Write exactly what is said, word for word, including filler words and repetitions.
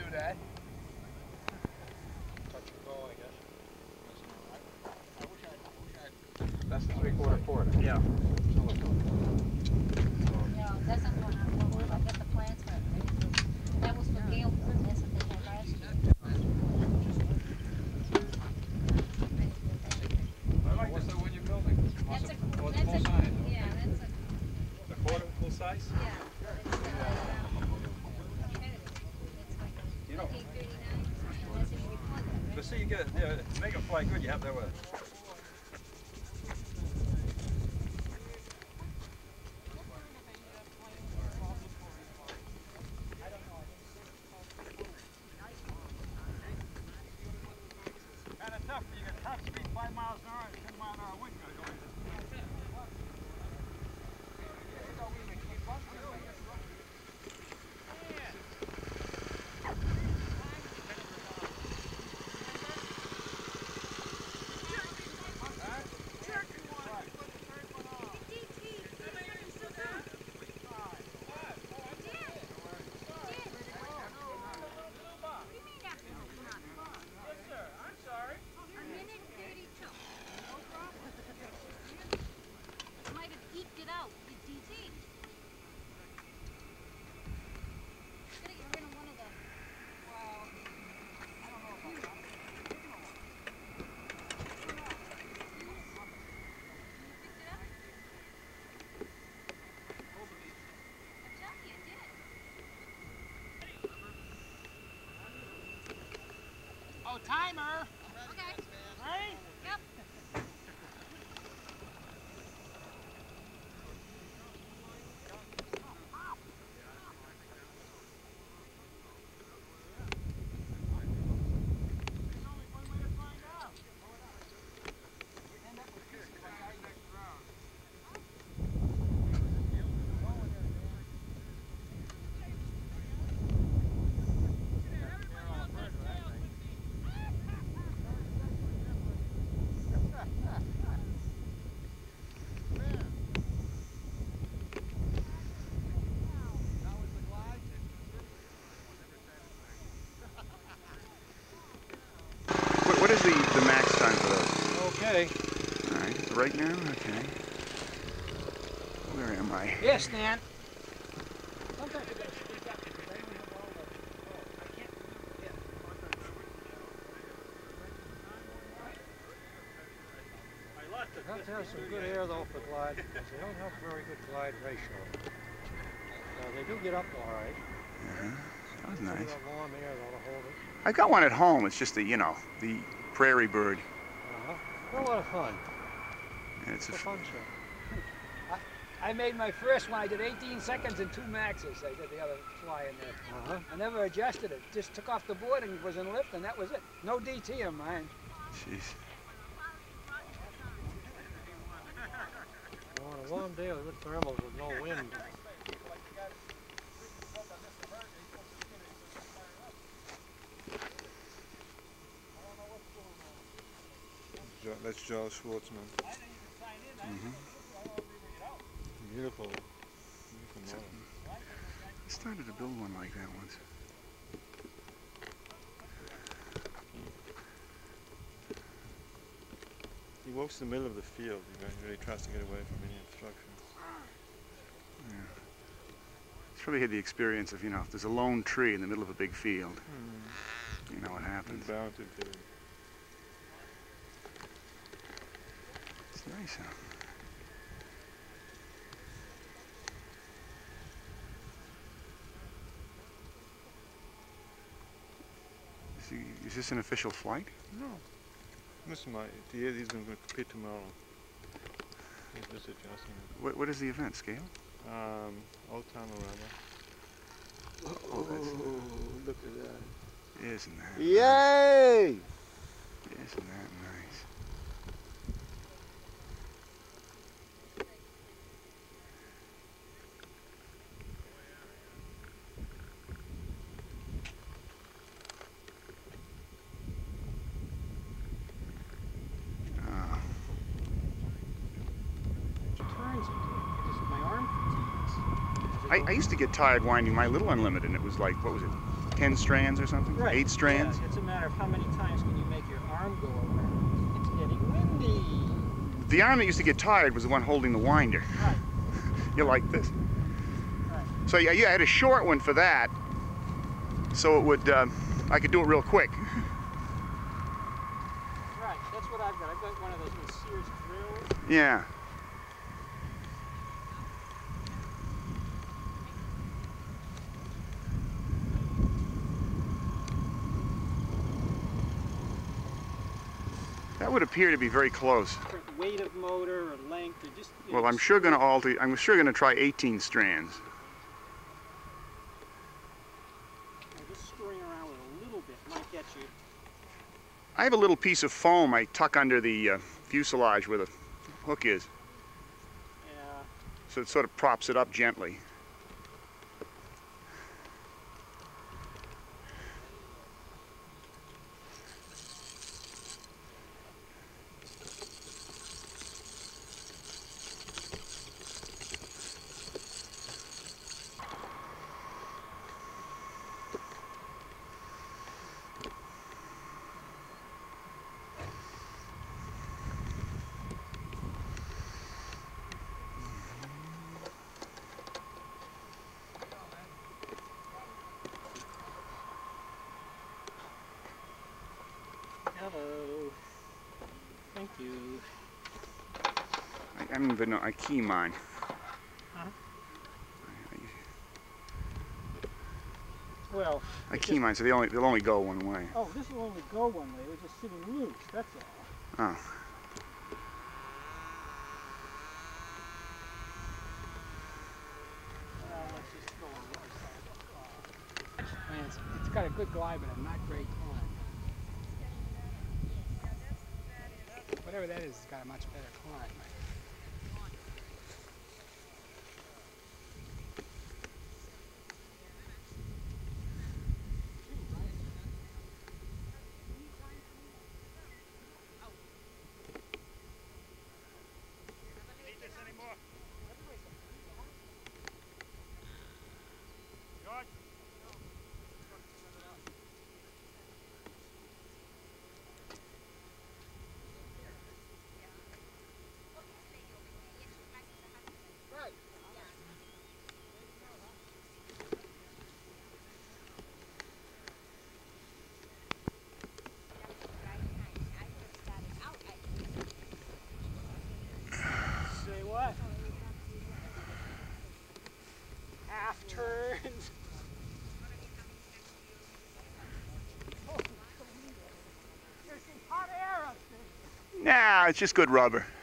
that. Touch and go, I guess. I wish I, I wish I. That's the three-quarter quarter. Yeah. So let's go. No, that's not going on. We'll, I'll get the plans for it. That was for Gale. That's what they had last year. I like this though when you're building. That's a, Oh, it's that's full a, size. yeah, that's a, The quarter full size? yeah. It's, uh, You know. eight thirty-nine. That's in the report. But see, you get, yeah, to make it fly good, you have to have a. Kind of tough when you got top speed five miles an hour and ten mile an hour wind. Oh, timer. Okay. Ready? Yep. What, what is the, the max time for those? Okay. All right, right now? Okay. Where am I? Yes, Stan. You have to have some good air though for glide because they don't have very good glide ratio. Uh, they do get up all right. Uh-huh. That was Some of nice. that warm air that'll hold it. I got one at home. It's just the, you know, the prairie bird. Uh-huh. They're a lot of fun. And it's It's a a fun show. I made my first one. I did eighteen seconds and two maxes. I did the other fly in there. Uh-huh. I never adjusted it. Just took off the board and was in lift, and that was it. No D T in mine. Jeez. On a warm day with good thermals with no wind. Jo that's Joe Schwartzman. Mm-hmm. Beautiful. Beautiful model. I started to build one like that once. He walks in the middle of the field. He really tries to get away from any obstruction. Yeah. He's probably had the experience of, you know, if there's a lone tree in the middle of a big field, Mm. you know what happens. He's bound to do it. It's nice, huh? Is, he, is this an official flight? No. This is my, the, he's going to compete tomorrow. He's just adjusting it. What, what is the event, scale? Um, Old Town Loretta. Oh, that's, look at that. isn't that Yay! nice? Isn't that nice? I, I used to get tired winding my little Unlimited, and it was like, what was it, ten strands or something? Right. Eight strands? Yeah, it's a matter of how many times can you make your arm go around. It's getting windy. The arm that used to get tired was the one holding the winder. Right. You like this? Right. So yeah, yeah, I had a short one for that, so it would, um, I could do it real quick. Right, that's what I've got. I've got one of those little Sears drills. Yeah. That would appear to be very close. Different weight of motor or length or just. You Well, know, I'm sure going to alter. I'm sure going to try eighteen strands. Just screwing around with it a little bit might get you. I have a little piece of foam I tuck under the uh, fuselage where the hook is, Yeah. so it sort of props it up gently. Hello. Thank you. I, I don't even know. I key mine. Huh? I, Well. I it's key just- mine, so they only they'll only go one way. Oh, this will only go one way. We're just sitting loose. That's all. Oh. Uh, let's just go on the other side of the car. I mean, it's, it's got a good glide, but a not great climb. Whatever that is, it's got a much better climb. Say what? Half turns. Oh, there's some hot air up there. Nah, it's just good rubber.